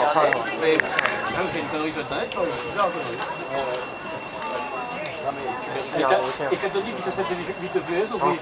Anche in television e che togli 17 vite peso qui.